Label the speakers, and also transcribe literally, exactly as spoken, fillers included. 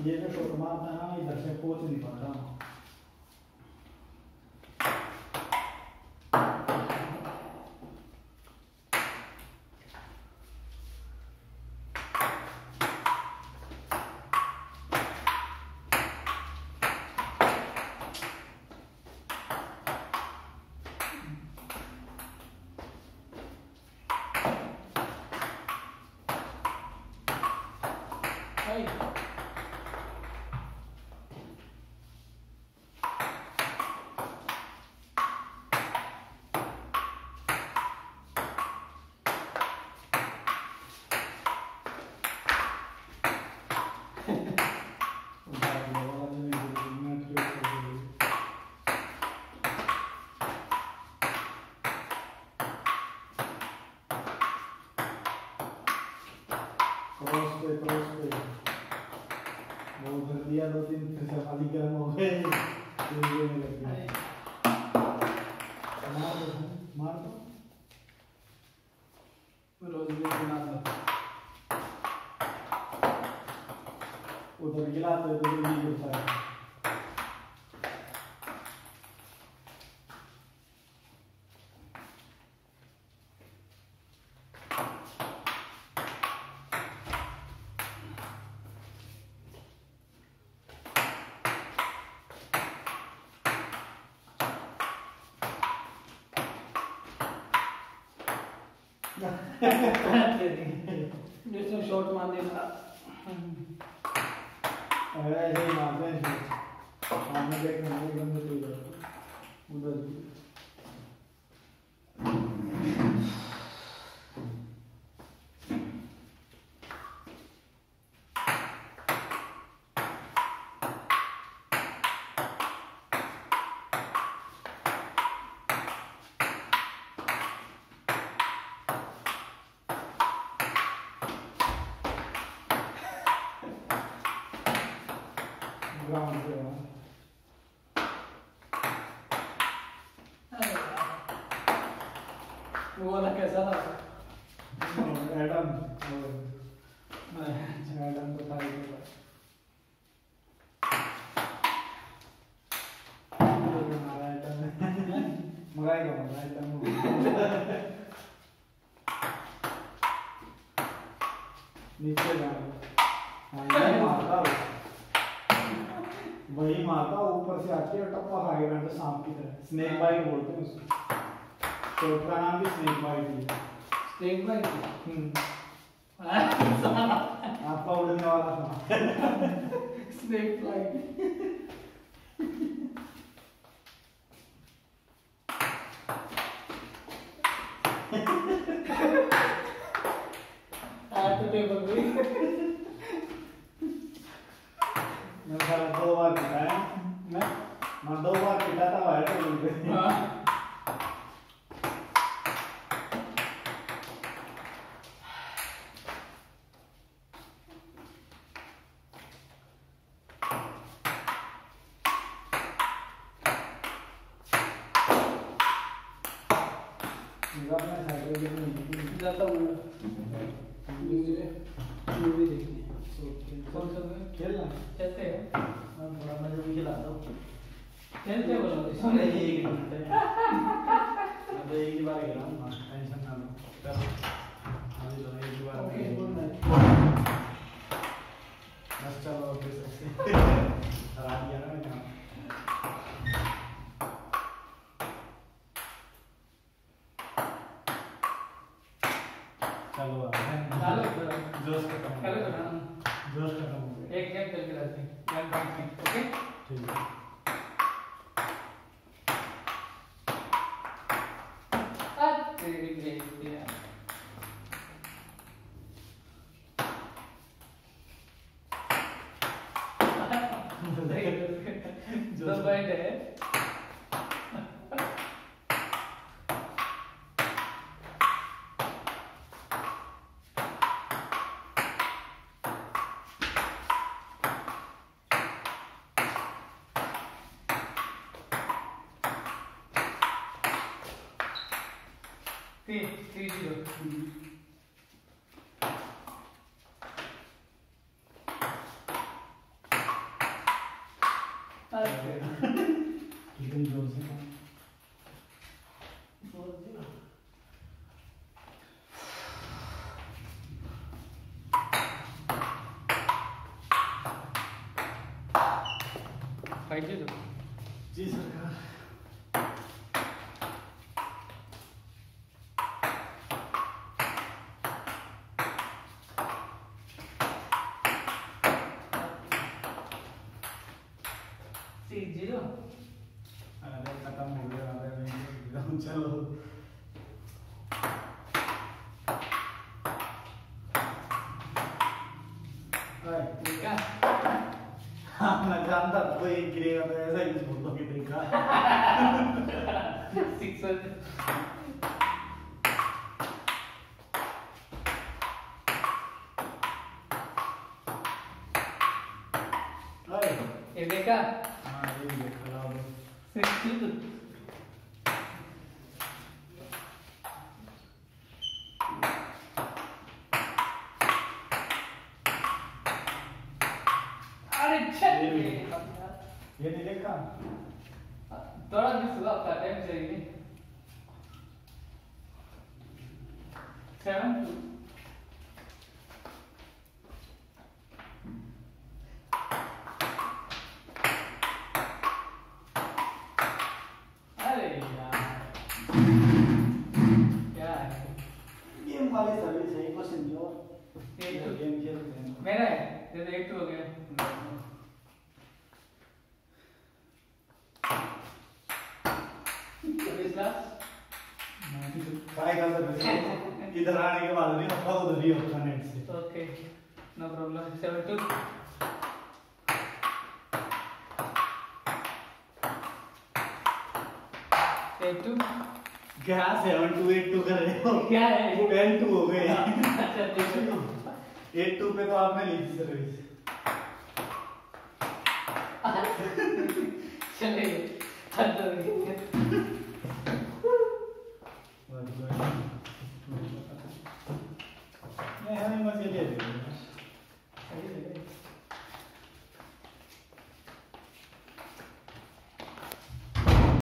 Speaker 1: ये जो शॉट मारता है ना इधर से पहुंच नहीं पा रहा हूँ। क्रॉस पे क्रॉस पे वो भर दिया दो तीन फिर से खाली गर्म हो गए ये में लग गया मार दो मार दो रोज भी बना दो उधर गिला तो इधर नहीं गिरता है
Speaker 2: जैसे शॉट मार देना
Speaker 1: अरे ऐसे ही मारते हैं सामने देखना है एकदम से उधर ग्राउंड पे
Speaker 2: वो वाला कैसा था
Speaker 1: एडम एडम को था मगाई का मगाई एडम नीचे जाओ मारता वही मारता ऊपर से आके और टप्पा खाएगा तो सांप की तरह स्नेक बाइट बोलते हैं उसको तो उसका नाम भी स्नेक बाइट है
Speaker 2: स्नेक बाइट
Speaker 1: हम्म आपका उड़ने वाला था
Speaker 2: स्नेक बाइट आ तो टेबल पे
Speaker 1: मैं सारा दो बार पिटा है मैं मैं दो बार पिटा था वायर पे उड़ गए निकालना है साइड में नहीं
Speaker 2: जाता हूँ मुझे मूवी देखनी है कौन सा
Speaker 1: खेलना
Speaker 2: चलते हैं
Speaker 1: मैं थोड़ा मैं भी खिलाता हूँ
Speaker 2: चलते बोलो
Speaker 1: सुने एक मिनट मैं तो एक ही बार खेला हूँ टेंशन ना लो अभी तो एक ही बार
Speaker 2: ओके गुड नाइट
Speaker 1: बस चलो ओके सबसे हरा दिया ना मैंने चलो
Speaker 2: चलो
Speaker 1: जोश खत्म
Speaker 2: चलो
Speaker 1: जोश खत्म हो गया
Speaker 2: एक गेम खेल के रहते हैं वन पॉइंट ओके
Speaker 1: ठीक है
Speaker 2: तेरी ग्रेट यार जो पॉइंट है three three zero five zero
Speaker 1: जी सरकार।
Speaker 2: Six zero.
Speaker 1: अरे खत्म हो गया, अरे चलो
Speaker 2: देखा
Speaker 1: हाँ मैं जानता था कोई गिरेगा तो ऐसा ही बोल दो कि देखा
Speaker 2: सिक्स ये देखा।
Speaker 1: हाँ ये भी देखा लाओ
Speaker 2: सिक्स टू अरे
Speaker 1: ये भी ये नहीं देखा।
Speaker 2: थोड़ा मिस हुआ आपका टाइम सही नहीं। सेवन टू अरे यार क्या है
Speaker 1: गेम वाले सर्विस है क्वेश्चन नहीं और
Speaker 2: एक तो
Speaker 1: गेम खेलते हैं
Speaker 2: मेरा है ये तो एक तो हो गया।
Speaker 1: ट्राई कर सकते हैं इधर आने के बाद नहीं होता उधर ही होता नेट से।
Speaker 2: Okay no problem. Seven two eight two
Speaker 1: क्या सेवन टू एट टू कर रहे हो?
Speaker 2: क्या है
Speaker 1: टेन टू हो गए।
Speaker 2: अच्छा
Speaker 1: एट टू पे तो आपने ली थी सर्विस।
Speaker 2: चलिए